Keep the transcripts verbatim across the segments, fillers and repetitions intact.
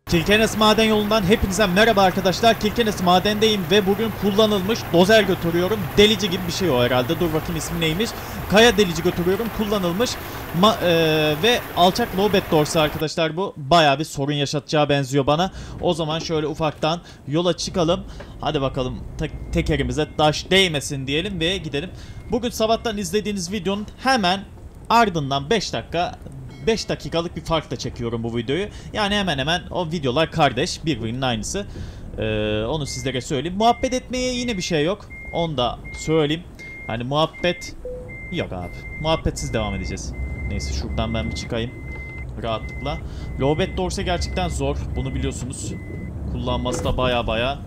Kirkenes Maden Yolu'ndan hepinize merhaba arkadaşlar. Kirkenes Maden'deyim ve bugün kullanılmış dozer götürüyorum. Delici gibi bir şey o herhalde. Dur bakayım ismi neymiş. Kaya delici götürüyorum. Kullanılmış Ma e ve alçak lowbed dorsi arkadaşlar bu. Bayağı bir sorun yaşatacağı benziyor bana. O zaman şöyle ufaktan yola çıkalım. Hadi bakalım te tekerimize taş değmesin diyelim ve gidelim. Bugün sabahtan izlediğiniz videonun hemen ardından beş dakika... beş dakikalık bir farkla çekiyorum bu videoyu. Yani hemen hemen o videolar kardeş. Birbirinin aynısı. Ee, onu sizlere söyleyeyim. Muhabbet etmeye yine bir şey yok. Onu da söyleyeyim. Hani muhabbet yok abi. Muhabbetsiz devam edeceğiz. Neyse şuradan ben bir çıkayım. Rahatlıkla. Lowbed dorsi gerçekten zor. Bunu biliyorsunuz. Kullanması da baya baya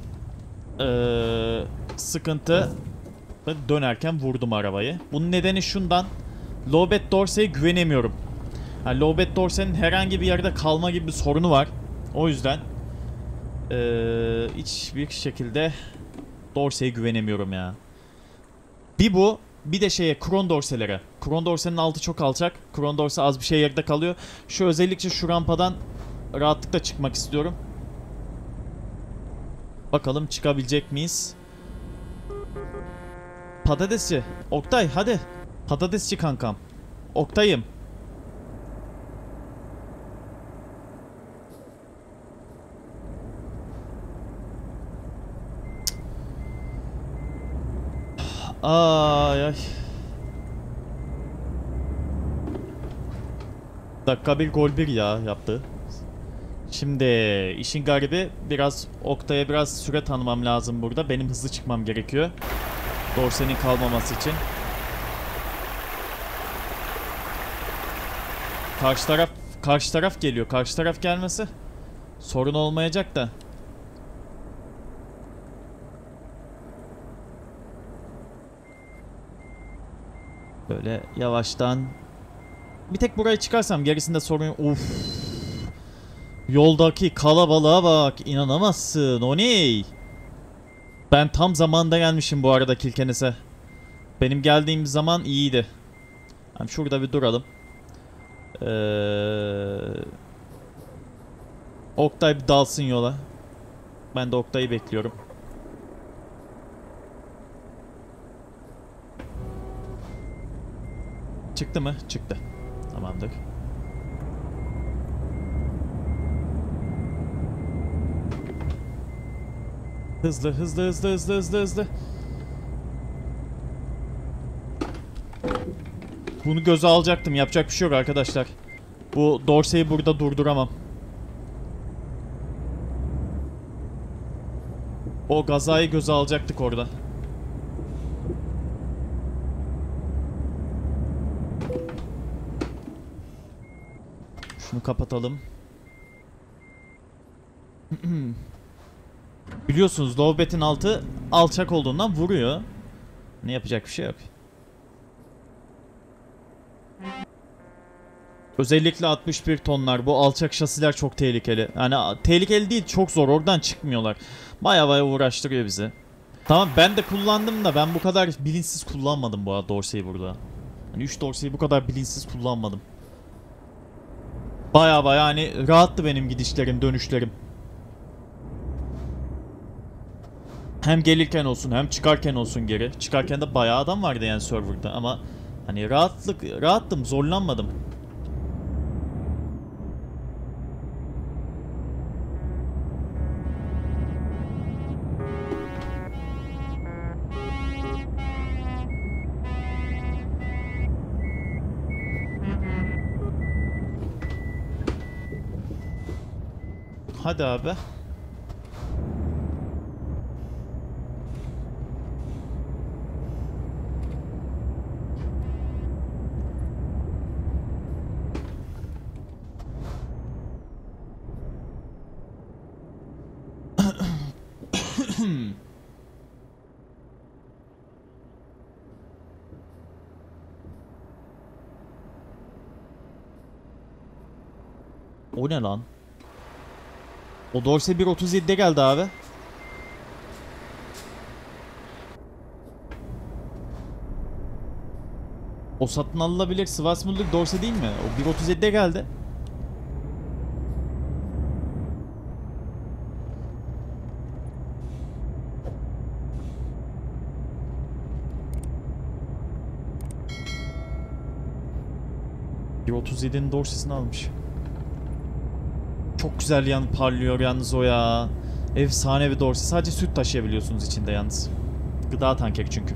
ee, sıkıntı. Dönerken vurdum arabayı. Bunun nedeni şundan. Lowbed dorsi'ye güvenemiyorum. Yani lowbed dorsi'nin herhangi bir yerde kalma gibi bir sorunu var. O yüzden ee, hiçbir şekilde dorsi'ye güvenemiyorum ya. Bir bu, bir de şeye kron dorselere. Kron dorsenin altı çok alçak. Kron dorse az bir şey yerde kalıyor. Şu özellikle şu rampadan rahatlıkla çıkmak istiyorum. Bakalım çıkabilecek miyiz? Patatesçi. Oktay hadi. Patatesçi kankam. Oktay'ım. Ay ay. Dakika bir gol bir ya yaptı. Şimdi işin garibi biraz Oktay'a biraz süre tanımam lazım burada. Benim hızlı çıkmam gerekiyor. Dorse'nin kalmaması için. Karşı taraf karşı taraf geliyor. Karşı taraf gelmesi sorun olmayacak da. Böyle yavaştan bir tek buraya çıkarsam gerisinde sorun yok. Uf. Yoldaki kalabalığa bak, inanamazsın. O ne? Ben tam zamanında gelmişim bu arada Kirkenes'e. Benim geldiğim zaman iyiydi. Yani şurada bir duralım. Ee... Oktay bir dalsın yola. Ben de Oktay'ı bekliyorum. Çıktı mı? Çıktı. Tamamdır. Hızlı hızlı hızlı hızlı hızlı hızlı. Bunu göze alacaktım. Yapacak bir şey yok arkadaşlar. Bu dorseyi burada durduramam. O gazayı göze alacaktık orada. Şunu kapatalım. Biliyorsunuz lowbed'in altı alçak olduğundan vuruyor. Ne yapacak bir şey yok. Özellikle altmış bir tonlar bu alçak şasiler çok tehlikeli. Yani tehlikeli değil, çok zor, oradan çıkmıyorlar. Baya baya uğraştırıyor bizi. Tamam ben de kullandım da ben bu kadar bilinçsiz kullanmadım bu arada dorseyi burada. Hani üç dorseyi bu kadar bilinçsiz kullanmadım. Baya baya hani rahattı benim gidişlerim, dönüşlerim. Hem gelirken olsun hem çıkarken olsun geri. Çıkarken de bayağı adam vardı yani serverda ama hani rahatlık rahattım, zorlanmadım. Hadi abi. O ne lan? O dorse bir otuz yedide geldi abi. O satın alınabilir Schwarzmüller dorse değil mi? O bir otuz yedide geldi. bir otuz yedinin dorsesini almış. Çok güzel yan parlıyor yalnız o ya. Efsane bir dorse. Sadece süt taşıyabiliyorsunuz içinde yalnız. Gıda tankeri çünkü.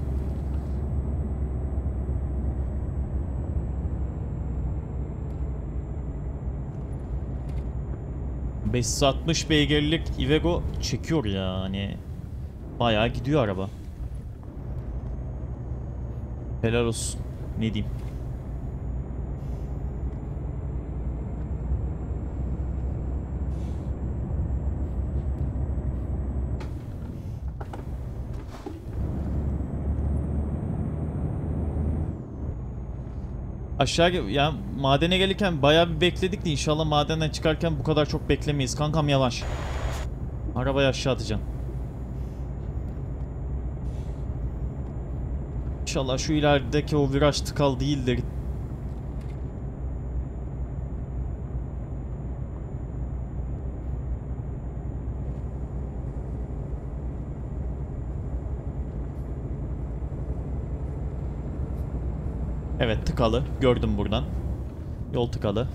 beş yüz altmış beygirlik Iveco çekiyor ya hani. Bayağı gidiyor araba. Helal olsun. Ne diyeyim. Aşağı ya madene gelirken bayağı bir bekledik de inşallah madenden çıkarken bu kadar çok beklemeyiz. Kankam yavaş. Arabayı aşağı atacağım. İnşallah şu ilerideki o viraj tıkal değildir. Evet tıkalı. Gördüm buradan. Yol tıkalı.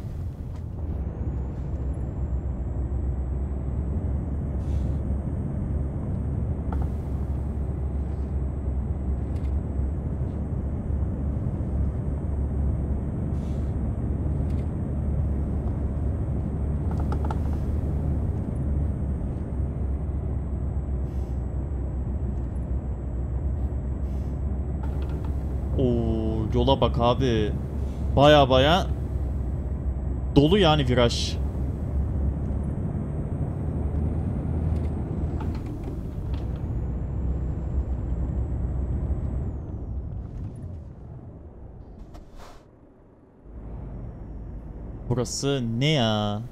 Oo, yola bak abi. Baya baya dolu yani viraj. Burası ne ya?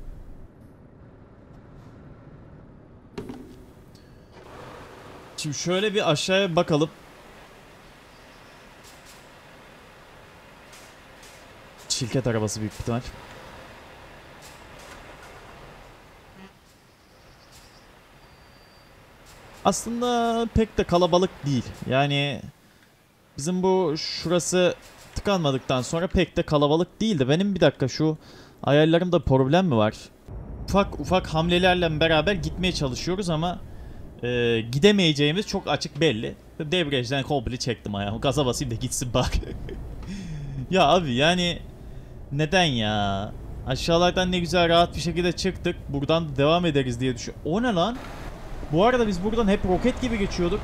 Şimdi şöyle bir aşağıya bakalım. Şirket arabası büyük ihtimal. Aslında pek de kalabalık değil. Yani bizim bu şurası tıkanmadıktan sonra pek de kalabalık değildi. Benim bir dakika şu ayarlarımda problem mi var? Ufak ufak hamlelerle beraber gitmeye çalışıyoruz ama e, gidemeyeceğimiz çok açık belli. Debriyajdan komple çektim ayağımı. Gaza basayım da gitsin bak. Ya abi yani neden ya? Aşağılardan ne güzel rahat bir şekilde çıktık. Buradan devam ederiz diye düşün. O ne lan? Bu arada biz buradan hep roket gibi geçiyorduk.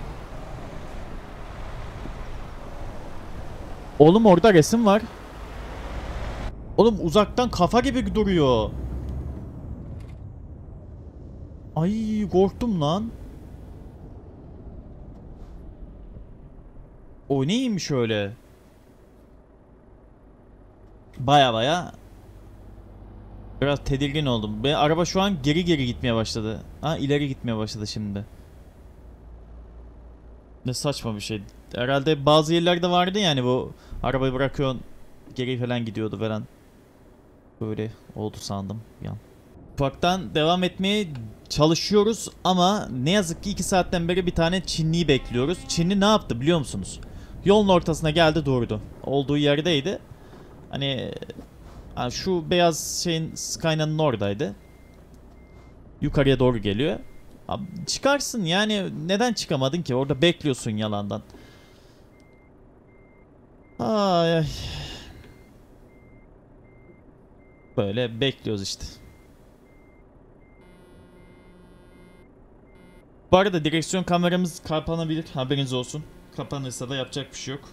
Oğlum orada resim var. Oğlum uzaktan kafa gibi duruyor. Ay korktum lan. O neymiş öyle? Baya baya biraz tedirgin oldum. Ve araba şu an geri geri gitmeye başladı. Ha ileri gitmeye başladı şimdi. Ne saçma bir şey. Herhalde bazı yerlerde vardı yani bu arabayı bırakıyorsun geri falan gidiyordu falan. Böyle oldu sandım bir an. Ufaktan devam etmeye çalışıyoruz ama ne yazık ki iki saatten beri bir tane Çinliyi bekliyoruz. Çinli ne yaptı biliyor musunuz? Yolun ortasına geldi durdu. Olduğu yerdeydi. Hani şu beyaz şeyin Skyna'nın oradaydı. Yukarıya doğru geliyor. Abi çıkarsın yani neden çıkamadın ki? Orada bekliyorsun yalandan. Ay ay. Böyle bekliyoruz işte. Bu arada direksiyon kameramız kapanabilir. Haberiniz olsun. Kapanırsa da yapacak bir şey yok.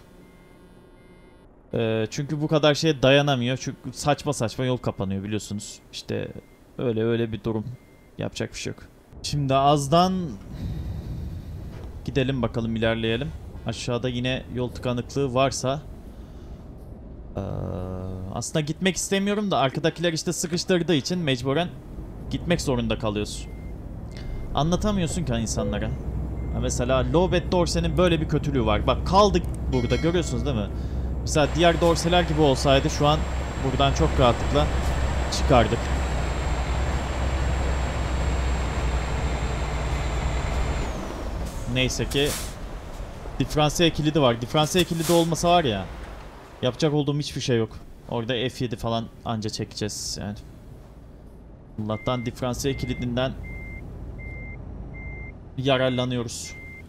Ee, çünkü bu kadar şeye dayanamıyor. Çünkü saçma saçma yol kapanıyor biliyorsunuz. İşte öyle öyle bir durum. Yapacak bir şey yok. Şimdi azdan gidelim bakalım ilerleyelim. Aşağıda yine yol tıkanıklığı varsa ee, aslında gitmek istemiyorum da arkadakiler işte sıkıştırdığı için mecburen gitmek zorunda kalıyorsun. Anlatamıyorsun ki insanlara. Ha mesela Lowbat dorsenin böyle bir kötülüğü var. Bak kaldık burada görüyorsunuz değil mi? Mesela diğer dorseler gibi olsaydı şu an buradan çok rahatlıkla çıkardık. Neyse ki diferansiyel kilidi var. Diferansiyel kilidi olmasa var ya yapacak olduğum hiçbir şey yok. Orada F yedi falan anca çekeceğiz yani. Allah'tan diferansiyel kilidinden yararlanıyoruz.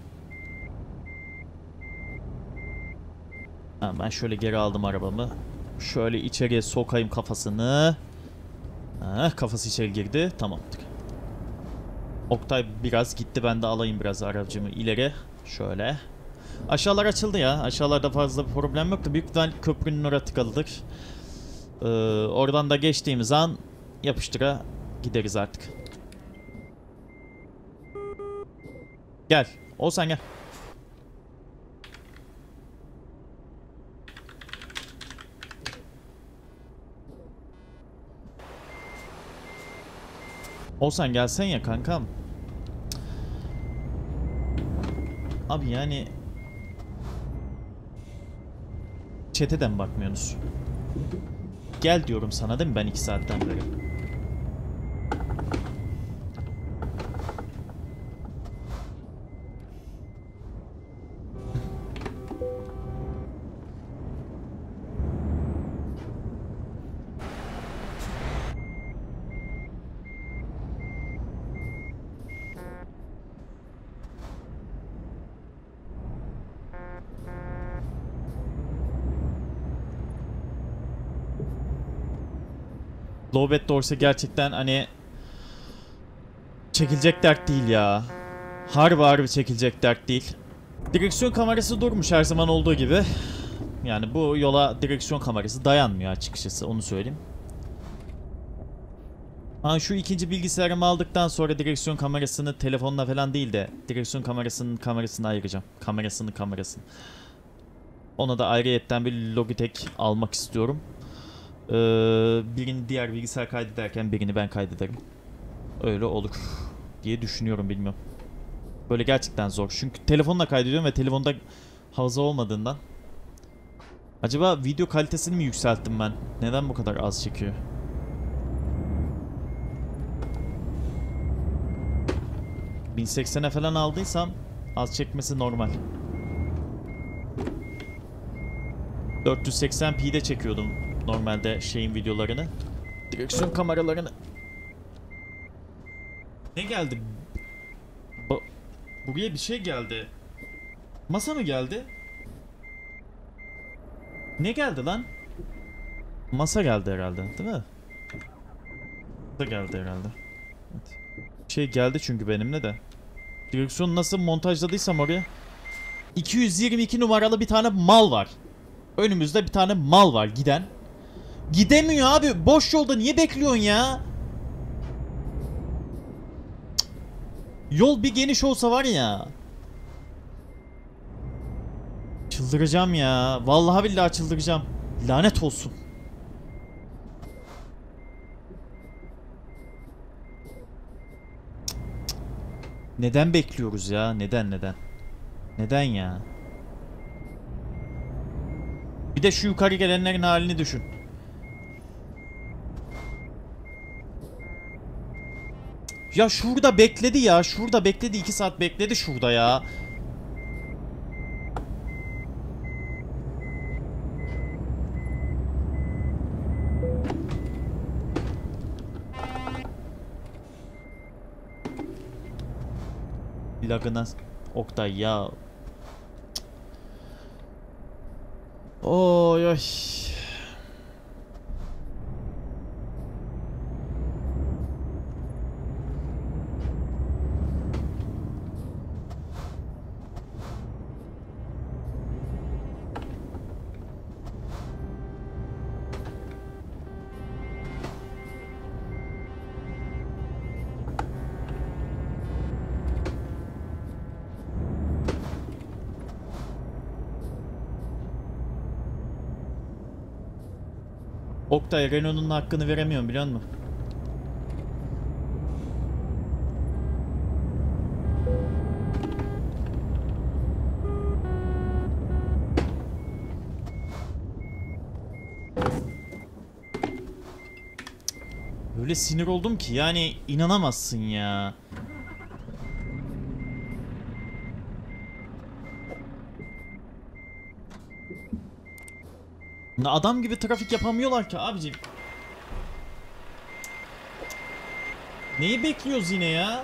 Ha, ben şöyle geri aldım arabamı. Şöyle içeriye sokayım kafasını. Ha, kafası içeri girdi. Tamamdır. Oktay biraz gitti. Ben de alayım biraz aracımı ileri. Şöyle. Aşağılar açıldı ya. Aşağılarda fazla bir problem yoktu. Büyük ihtimal köprünün oraya tıkalıdır. Ee, oradan da geçtiğimiz an yapıştıra gideriz artık. Gel. Oğuzhan gel. Oğuzhan gelsen ya kankam. Abi yani chat'e bakmıyorsunuz? Gel diyorum sana değil mi ben iki saatten beri? Lowbat Dorsey gerçekten hani çekilecek dert değil ya. Harbi harbi çekilecek dert değil. Direksiyon kamerası durmuş her zaman olduğu gibi. Yani bu yola direksiyon kamerası dayanmıyor açıkçası, onu söyleyeyim. Ha, şu ikinci bilgisayarımı aldıktan sonra direksiyon kamerasını telefonla falan değil de direksiyon kamerasının kamerasını ayıracağım. Kamerasını kamerasını. Ona da ayrıyetten bir Logitech almak istiyorum. Ee, birini diğer bilgisayar kaydederken birini ben kaydederim. Öyle olur diye düşünüyorum, bilmiyorum. Böyle gerçekten zor. Çünkü telefonla kaydediyorum ve telefonda hafıza olmadığından. Acaba video kalitesini mi yükselttim ben? Neden bu kadar az çekiyor? bin seksene falan aldıysam az çekmesi normal. dört yüz seksen p'de çekiyordum normalde şeyin videolarını. Direksiyon kameralarını. Ne geldi? Ba Buraya bir şey geldi. Masa mı geldi? Ne geldi lan? Masa geldi herhalde, değil mi? Masa geldi herhalde. Evet. Şey geldi çünkü benimle de. Direksiyonu nasıl montajladıysam oraya. iki yüz yirmi iki numaralı bir tane mal var. Önümüzde bir tane mal var giden. Gidemiyor abi. Boş yolda niye bekliyorsun ya? Yol bir geniş olsa var ya. Çıldıracağım ya. Vallahi billahi çıldıracağım. Lanet olsun. Neden bekliyoruz ya? Neden neden? Neden ya? Bir de şu yukarı gelenlerin halini düşün. Ya şurada bekledi ya. Şurada bekledi. iki saat bekledi şurada ya. Lagına Oktay ya. Oy oy. Oktay, Renault'un hakkını veremiyorum biliyor musun? Öyle sinir oldum ki yani inanamazsın ya. üzerinde. Adam gibi trafik yapamıyorlar ki abicim. Neyi bekliyoruz yine ya?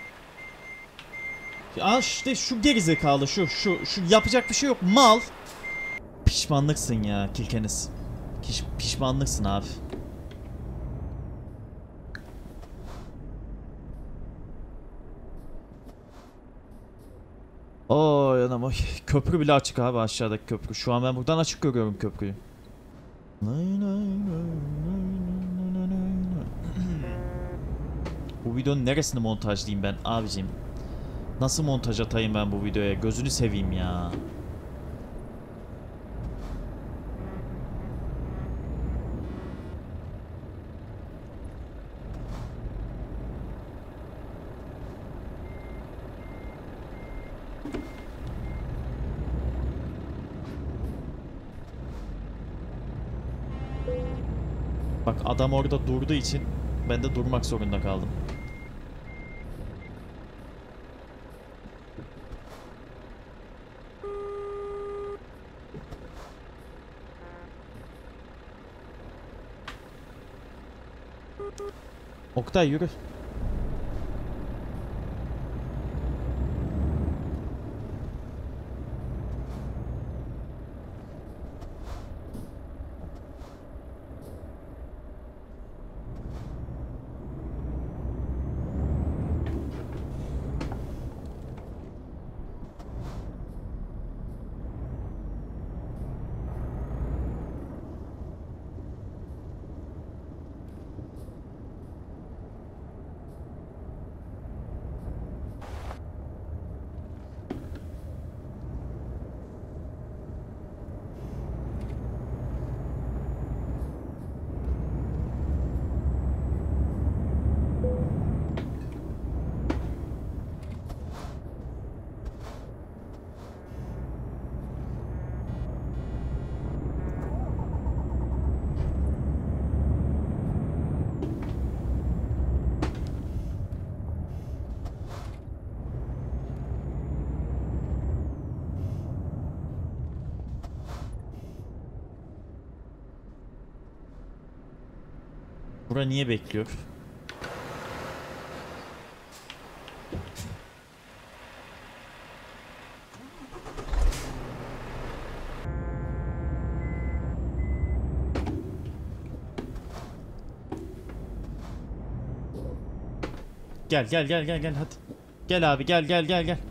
Aa işte şu gerizekalı şu şu şu yapacak bir şey yok mal. Pişmanlıksın ya Kilkenis. Piş, pişmanlıksın abi. Oy anam oy. Köprü bile açık abi, aşağıdaki köprü. Şu an ben buradan açık görüyorum köprüyü. Bu videonun neresini montajlayayım ben abicim? Nasıl montaj atayım ben bu videoya? Gözünü seveyim ya. Bak adam orada durduğu için ben de durmak zorunda kaldım. Oktay yürü. Bura niye bekliyor? Gel gel gel gel gel hadi. Gel abi gel gel gel gel.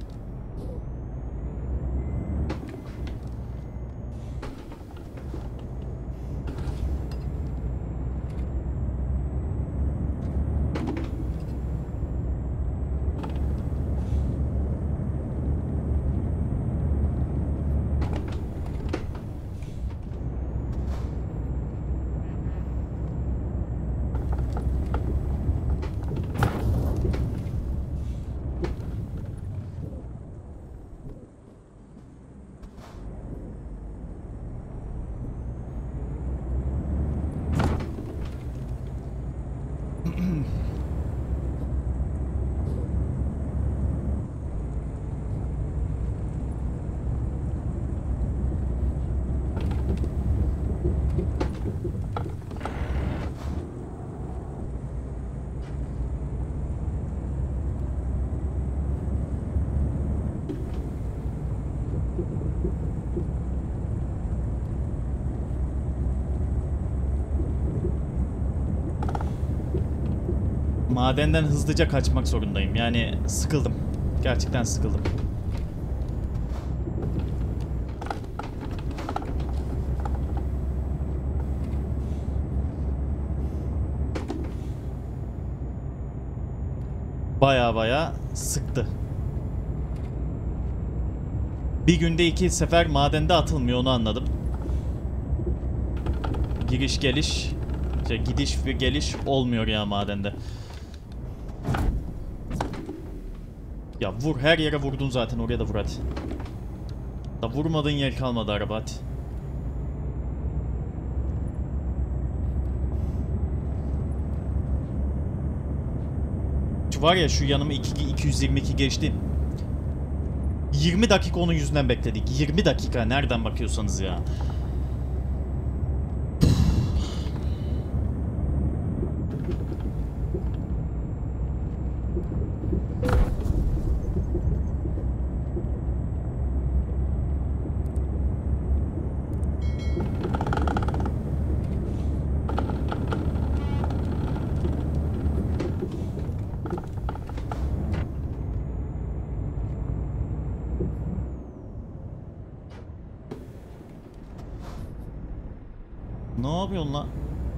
Madenden hızlıca kaçmak zorundayım. Yani sıkıldım. Gerçekten sıkıldım. Baya baya sıktı. Bir günde iki sefer madende atılmıyor, onu anladım. Giriş geliş, işte gidiş ve geliş olmuyor ya madende. Ya vur, her yere vurdun zaten, oraya da vur hadi. Da vurmadığın yer kalmadı araba, hadi. Şu var ya, şu yanıma iki yüz yirmi iki geçti. yirmi dakika onun yüzünden bekledik. yirmi dakika, nereden bakıyorsanız ya. yapıyorsun lan?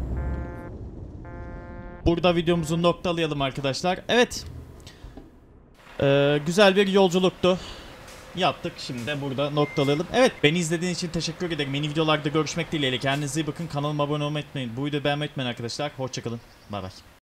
Burada videomuzu noktalayalım arkadaşlar. Evet. Ee, güzel bir yolculuktu. Yaptık, şimdi de burada noktalayalım. Evet, beni izlediğiniz için teşekkür ederim. Yeni videolarda görüşmek dileğiyle. Kendinize iyi bakın. Kanalıma abone olmayı unutmayın. Bu videoyu beğenmeyi unutmayın arkadaşlar. Hoşçakalın. Bay bay.